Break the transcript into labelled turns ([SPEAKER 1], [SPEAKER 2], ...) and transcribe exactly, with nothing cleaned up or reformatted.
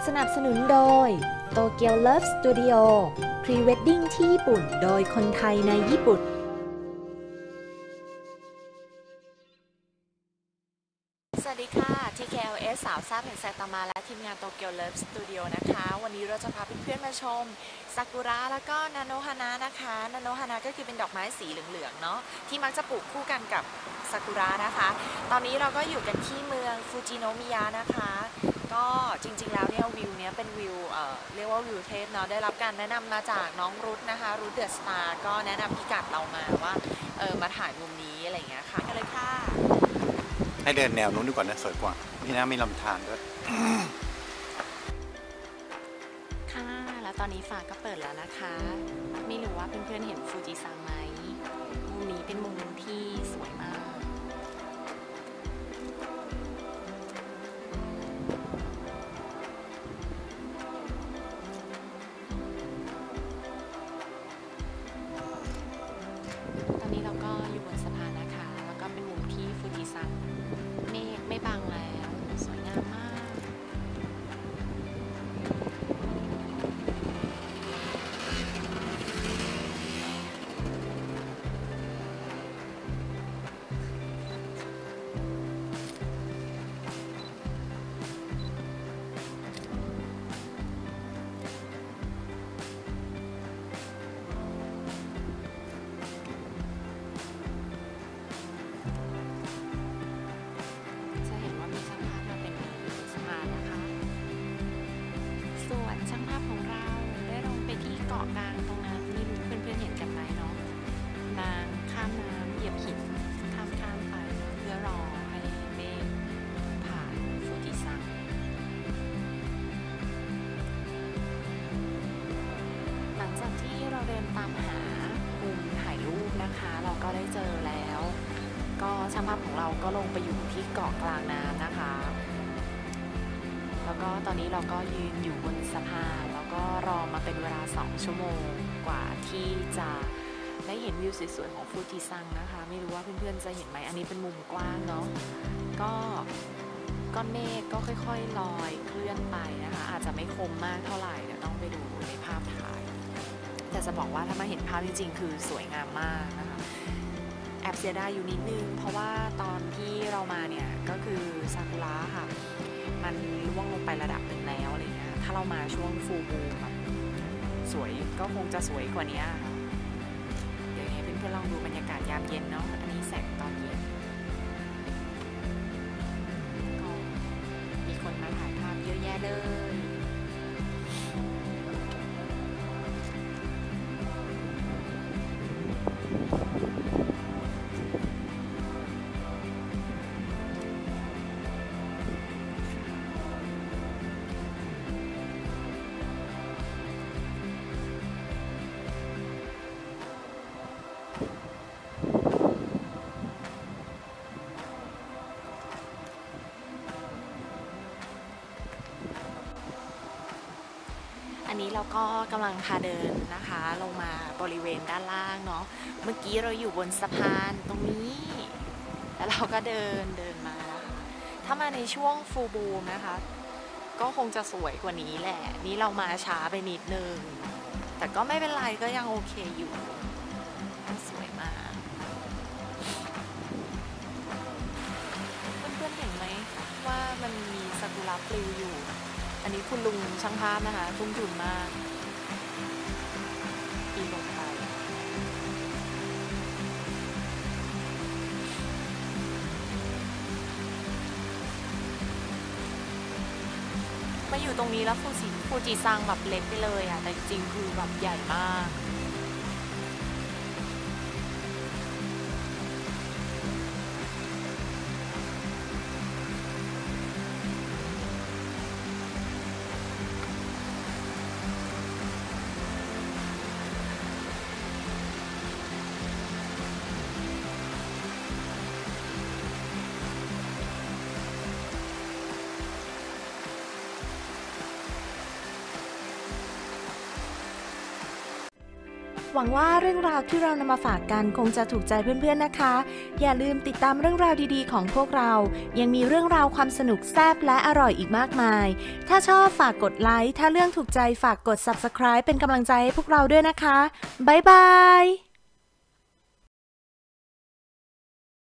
[SPEAKER 1] สนับสนุนโดยโตเกียวเลิฟสตูดิโอพรีเวดดิ้งที่ญี่ปุ่นโดยคนไทยในญี่ปุ่นสวัสดีค่ะ ที เค แอล เอส สาวซ่าแห่งไซตามะและทีมงานโตเกียวเลิฟสตูดิโอนะคะวันนี้เราจะพาเพื่อนๆมาชมซากุระแล้วก็นาโนฮานะนะคะนาโนฮานะก็คือเป็นดอกไม้สีเหลืองๆเนาะที่มักจะปลูกคู่กันกับซากุระนะคะตอนนี้เราก็อยู่กันที่เมืองฟูจิโนะมิยะนะคะก็จริงๆแล้วเนี่ยวิวเนี้ยเป็นวิวเอ่อเรียกว่าวิวเทพเนาะได้รับการแนะนำมาจากน้องรุทนะคะรุทเดอะสตาร์ก็แนะนำพิกัดเรามาว่าเออมาถ่ายมุมนี้อะไรอย่างเงี้ยค่ะกันเลยค่ะ
[SPEAKER 2] ให้เดินแนวนู้นดีกว่านะสวยกว่านี่นะมีลำธารด้วย
[SPEAKER 1] ค่ะแล้วตอนนี้ฟ้าก็เปิดแล้วนะคะไม่รู้ว่าเพื่อนๆเห็นฟูจิซังไหมมุมนี้เป็นมุมที่สวยมากตอนนี้เราก็อยู่บนสะพานนะคะแล้วก็เป็นมุมที่ฟูจิซังเมฆไม่บังแล้วสวยงามมากช่างภาพของเราได้ลงไปที่เกาะกลางตรงนั้นไม่รู้เพื่อนๆเห็นกันไหมเนาะนางข้ามน้ำเหยียบหินข้ามข้ามไปเพื่อรอให้เมฆผ่านฟูจิซังหลังจากที่เราเดินตามหามุมถ่ายรูปนะคะเราก็ได้เจอแล้วก็ช่างภาพของเราก็ลงไปอยู่ที่เกาะกลางน้ำนะคะแล้วก็ตอนนี้เราก็ยืนอยู่บนสะพานแล้วก็รอมาเป็นเวลาสองชั่วโมงกว่าที่จะได้เห็นวิวสวยๆของฟูจิซังนะคะไม่รู้ว่าเพื่อนๆจะเห็นไหมอันนี้เป็นมุมกว้างเนาะก็ก้อนเมฆก็ค่อยๆลอยเคลื่อนไปนะคะอาจจะไม่คมมากเท่าไหร่เดี๋ยวต้องไปดูในภาพถ่ายแต่จะบอกว่าถ้ามาเห็นภาพจริงๆคือสวยงามมากนะคะแอบเสียดายอยู่นิดนึงเพราะว่าตอนที่เรามาเนี่ยก็คือซากุระค่ะมันร่วงลงไประดับหนึ่งแล้วอะไรเงี้ยถ้าเรามาช่วงฟูลมูนแบบสวยก็คงจะสวยกว่านี้เดี๋ยวให้เพื่อนๆลองดูบรรยากาศยามเย็นเนาะอันนี้แสงตอนเย็นก็มีคนมาถ่ายภาพเยอะแยะเลยอันนี้เราก็กำลังพาเดินนะคะลงมาบริเวณด้านล่างเนาะเมื่อกี้เราอยู่บนสะพานตรงนี้แล้วเราก็เดินเดินมานะคะถ้ามาในช่วงฟูลบูมนะคะก็คงจะสวยกว่านี้แหละนี่เรามาช้าไปนิดนึงแต่ก็ไม่เป็นไรก็ยังโอเคอยู่สวยมากเพื่อนๆเห็นไหมว่ามันมีซากุระปลิวอยู่อันนี้คุณลุงช่างภาพนะคะทุ่มทุนมากปีนลงไปมาอยู่ตรงนี้แล้วฟูจิฟูจิซังแบบเล็กไปเลยอ่ะแต่จริงๆคือแบบใหญ่มาก
[SPEAKER 3] หวังว่าเรื่องราวที่เรานำมาฝากกันคงจะถูกใจเพื่อนๆนะคะอย่าลืมติดตามเรื่องราวดีๆของพวกเรายังมีเรื่องราวความสนุกแซ่บและอร่อยอีกมากมายถ้าชอบฝากกดไลค์ถ้าเรื่องถูกใจฝากกด ซับสไครบ์ เป็นกำลังใจให้พวกเราด้วยนะคะบ๊ายบาย